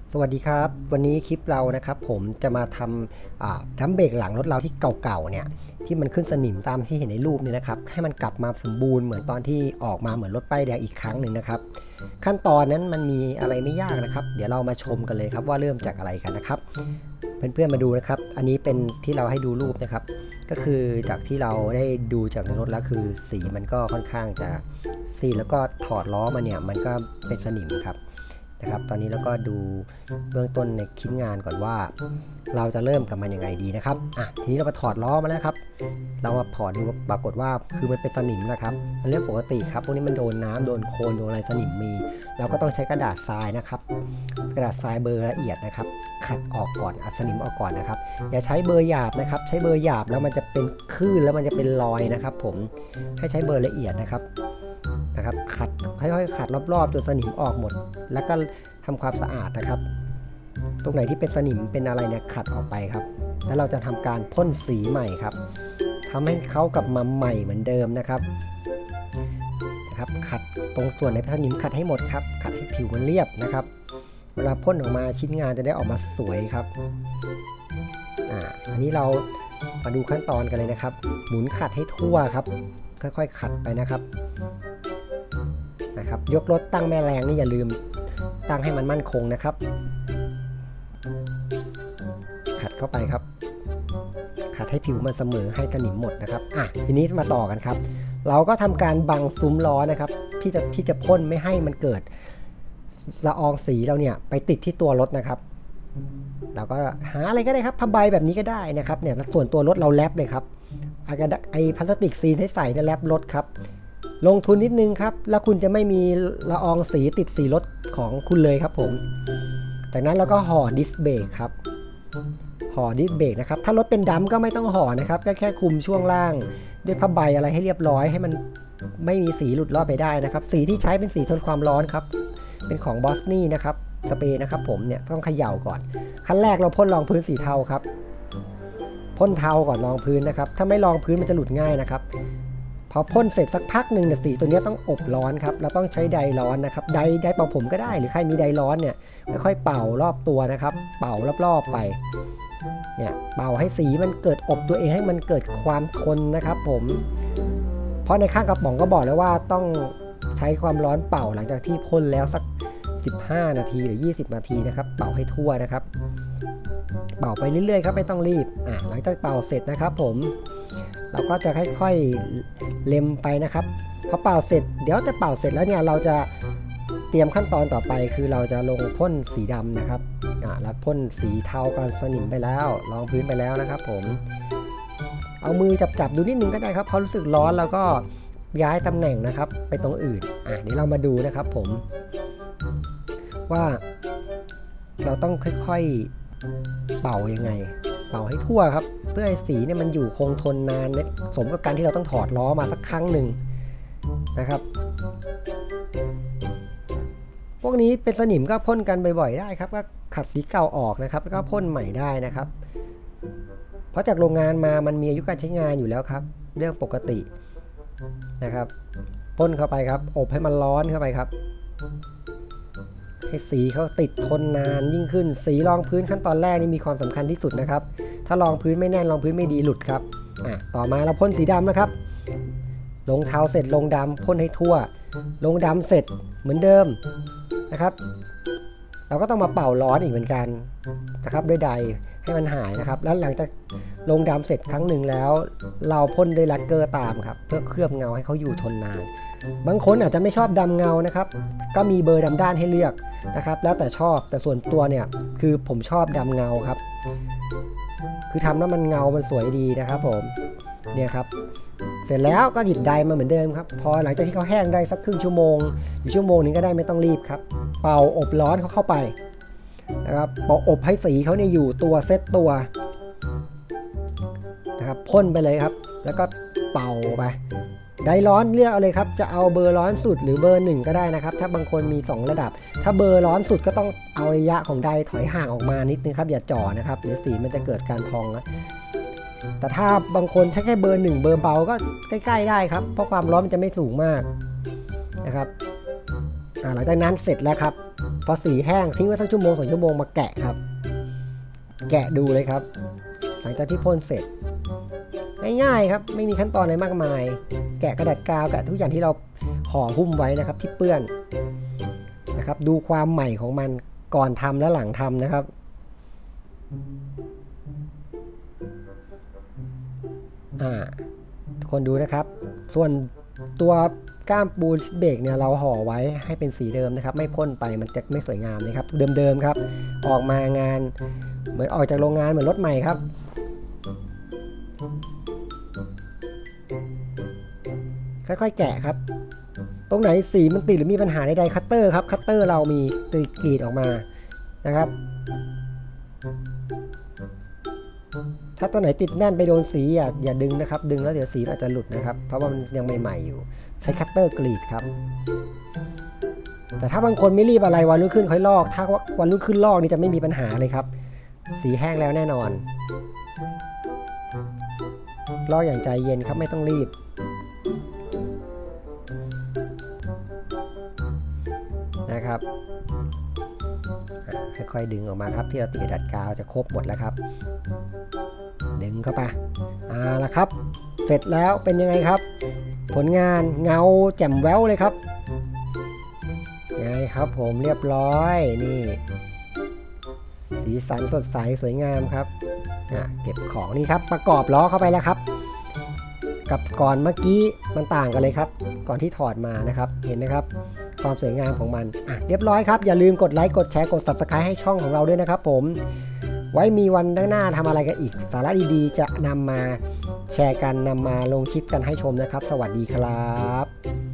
สวัสดีครับวันนี้คลิปเรานะครับผมจะมาทำดัมเบรกหลังรถเราที่เก่าๆเนี่ยที่มันขึ้นสนิมตามที่เห็นในรูปนี่นะครับให้มันกลับมาสมบูรณ์เหมือนตอนที่ออกมาเหมือนรถป้ายแดงอีกครั้งหนึ่งนะครับขั้นตอนนั้นมันมีอะไรไม่ยากนะครับเดี๋ยวเรามาชมกันเลยครับว่าเริ่มจากอะไรกันนะครับเพื่อนๆมาดูนะครับอันนี้เป็นที่เราให้ดูรูปนะครับก็คือจากที่เราได้ดูจากในรถแล้วคือสีมันก็ค่อนข้างจะซีดแล้วก็ถอดล้อมาเนี่ยมันก็เป็นสนิมครับนะครับตอนนี้เราก็ดูเบื้องต้นในชิ้นงานก่อนว่าเราจะเริ่มกับมันยังไงดีนะครับทีนี้เรามาถอดล้อมาแล้วครับเรามาถอดดูปรากฏว่าคือมันเป็นสนิมนะครับมันเรื่องปกติครับพวกนี้มันโดนน้ำโดนโคลนโดนอะไรสนิมมีเราก็ต้องใช้กระดาษทรายนะครับกระดาษทรายเบอร์ละเอียดนะครับขัดออกก่อนอัดสนิมออกก่อนนะครับอย่าใช้เบอร์หยาบนะครับใช้เบอร์หยาบแล้วมันจะเป็นคลื่นแล้วมันจะเป็นรอยนะครับผมให้ใช้เบอร์ละเอียดนะครับขัดค่อยๆขัดรอบๆจนสนิมออกหมดแล้วก็ทำความสะอาดนะครับตรงไหนที่เป็นสนิมเป็นอะไรเนี่ยขัดออกไปครับแล้วเราจะทำการพ่นสีใหม่ครับทำให้เขากลับมาใหม่เหมือนเดิมนะครับขัดตรงส่วนในสนิมขัดให้หมดครับขัดให้ผิวมันเรียบนะครับเวลาพ่นออกมาชิ้นงานจะได้ออกมาสวยครับอันนี้เรามาดูขั้นตอนกันเลยนะครับหมุนขัดให้ทั่วครับค่อยๆขัดไปนะครับยกรถตั้งแม่แรงนี่อย่าลืมตั้งให้มันมั่นคงนะครับขัดเข้าไปครับขัดให้ผิวมันเสมอให้สนิมหมดนะครับทีนี้มาต่อกันครับเราก็ทำการบังซุ้มล้อนะครับที่จะพ่นไม่ให้มันเกิดละอองสีเราเนี่ยไปติดที่ตัวรถนะครับเราก็หาอะไรก็ได้ครับผ้าใบแบบนี้ก็ได้นะครับเนี่ยส่วนตัวรถเราแรปเลยครับไอพลาสติกซีนให้ใส่ในแรปรถครับลงทุนนิดนึงครับแล้วคุณจะไม่มีละอองสีติดสีรถของคุณเลยครับผมจากนั้นเราก็ห่อดิสเบรกครับห่อดิสเบรกนะครับถ้ารถเป็นดำก็ไม่ต้องห่อนะครับก็แค่คุมช่วงล่างด้วยผ้าใบอะไรให้เรียบร้อยให้มันไม่มีสีหลุดรอดไปได้นะครับสีที่ใช้เป็นสีทนความร้อนครับเป็นของบอสนี่นะครับสเปรย์นะครับผมเนี่ยต้องเขย่าก่อนขั้นแรกเราพ่นรองพื้นสีเทาครับพ่นเทาก่อนรองพื้นนะครับถ้าไม่รองพื้นมันจะหลุดง่ายนะครับพอพ่นเสร็จสักพักหนึ่งเนี่ยสีตัวนี้ต้องอบร้อนครับเราต้องใช้ไดร้อนนะครับไดเป่าผมก็ได้หรือใครมีไดร้อนเนี่ยค่อยๆเป่ารอบตัวนะครับเป่ารอบๆไปเนี่ยเป่าให้สีมันเกิดอบตัวเองให้มันเกิดความทนนะครับผมเพราะในข้างกระป๋องก็บอกแล้วว่าต้องใช้ความร้อนเป่าหลังจากที่พ่นแล้วสัก15 นาทีหรือ20 นาทีนะครับเป่าให้ทั่วนะครับเป่าไปเรื่อยๆครับไม่ต้องรีบหลังจากเป่าเสร็จนะครับผมเราก็จะค่อยๆเล็มไปนะครับพอเป่าเสร็จเดี๋ยวจะเป่าเสร็จแล้วเนี่ยเราจะเตรียมขั้นตอนต่อไปคือเราจะลงพ่นสีดำนะครับแล้วพ่นสีเทากันสนิมไปแล้วรองพื้นไปแล้วนะครับผมเอามือจับดูนิดนึงก็ได้ครับพอรู้สึกร้อนแล้วก็ย้ายตำแหน่งนะครับไปตรงอื่นนี่เรามาดูนะครับผมว่าเราต้องค่อยๆเป่ายังไงเป่าให้ทั่วครับเพื่อให้สีเนี่ยมันอยู่คงทนนานสมกับการที่เราต้องถอดล้อมาสักครั้งหนึ่งนะครับพวกนี้เป็นสนิมก็พ่นกันบ่อยๆได้ครับก็ขัดสีเก่าออกนะครับแล้วก็พ่นใหม่ได้นะครับเพราะจากโรงงานมามันมีอายุการใช้งานอยู่แล้วครับเรื่องปกตินะครับพ่นเข้าไปครับอบให้มันร้อนเข้าไปครับให้สีเขาติดทนนานยิ่งขึ้นสีรองพื้นขั้นตอนแรกนี่มีความสำคัญที่สุดนะครับถ้ารองพื้นไม่แน่นรองพื้นไม่ดีหลุดครับต่อมาเราพ่นสีดำนะครับลงเทาเสร็จลงดำพ่นให้ทั่วลงดำเสร็จเหมือนเดิมนะครับเราก็ต้องมาเป่าร้อนอีกเหมือนกันนะครับด้วยไดให้มันหายนะครับแล้วหลังจากลงดำเสร็จครั้งหนึ่งแล้วเราพ่นด้วยแลกเกอร์ตามครับเพื่อเคลือบเงาให้เขาอยู่ทนนานบางคนอาจจะไม่ชอบดำเงานะครับก็มีเบอร์ดำด้านให้เลือกนะครับแล้วแต่ชอบแต่ส่วนตัวเนี่ยคือผมชอบดำเงาครับคือทำแล้วมันเงามันสวยดีนะครับผมเนี่ยครับเสร็จแล้วก็หยิบไดมาเหมือนเดิมครับพอหลังจากที่เขาแห้งได้สักครึ่งชั่วโมงหรือชั่วโมงนึงก็ได้ไม่ต้องรีบครับเป่าอบร้อนเขาเข้าไปนะครับเป่าอบให้สีเขาเนี่ยอยู่ตัวเซตตัวนะครับพ่นไปเลยครับแล้วก็เป่าไปไดร้อนเลือกเอาเลยครับจะเอาเบอร์ร้อนสุดหรือเบอร์1ก็ได้นะครับถ้าบางคนมี2ระดับถ้าเบอร์ร้อนสุดก็ต้องเอาระยะของไดถอยห่างออกมานิดนึงครับอย่าจ่อนะครับเดี๋ยวสีมันจะเกิดการพองนะแต่ถ้าบางคนใช้แค่เบอร์1เบอร์เบาก็ใกล้ๆได้ครับเพราะความร้อนมันจะไม่สูงมากนะครับหลังจากนั้นเสร็จแล้วครับพอสีแห้งทิ้งไว้สักชั่วโมง2 ชั่วโมงมาแกะครับแกะดูเลยครับหลังจากที่พ่นเสร็จง่ายๆครับไม่มีขั้นตอนอะไรมากมายแกะกระดาษกาวแกะทุกอย่างที่เราห่อหุ้มไว้นะครับที่เปื้อนนะครับดูความใหม่ของมันก่อนทำและหลังทำนะครับทุกคนดูนะครับส่วนตัวก้ามปูนเบรกเนี่ยเราห่อไว้ให้เป็นสีเดิมนะครับไม่พ่นไปมันจะไม่สวยงามนะครับเดิมๆครับออกมางานเหมือนออกจากโรงงานเหมือนรถใหม่ครับค่อยๆแกะครับตรงไหนสีมันติดหรือมีปัญหาใดๆคัตเตอร์ครับคัตเตอร์เรามีกรีดออกมานะครับถ้าตัวไหนติดแน่นไปโดนสีอย่าดึงนะครับดึงแล้วเดี๋ยวสีอาจจะหลุดนะครับเพราะว่ามันยังใหม่ๆอยู่ใช้คัตเตอร์กรีดครับแต่ถ้าบางคนไม่รีบอะไรวันรุ่งขึ้นค่อยลอกถ้าวันรุ่งขึ้นลอกนี่จะไม่มีปัญหาเลยครับสีแห้งแล้วแน่นอนลอกอย่างใจเย็นครับไม่ต้องรีบนะครับค่อยๆดึงออกมาครับที่เราติดดัดกาวจะครบหมดแล้วครับดึงเข้าไปละครับเสร็จแล้วเป็นยังไงครับผลงานเงาแจ่มแววเลยครับไงครับผมเรียบร้อยนี่สีสันสดใสสวยงามครับเก็บของนี่ครับประกอบล้อเข้าไปแล้วครับกับก่อนเมื่อกี้มันต่างกันเลยครับก่อนที่ถอดมานะครับเห็นไหมครับความสวยงามของมันเรียบร้อยครับอย่าลืมกดไลค์กดแชร์กด Subscribe ให้ช่องของเราด้วยนะครับผมไว้มีวันข้างหน้าทำอะไรกันอีกสาระดีๆจะนำมาแชร์กันนำมาลงคลิปกันให้ชมนะครับสวัสดีครับ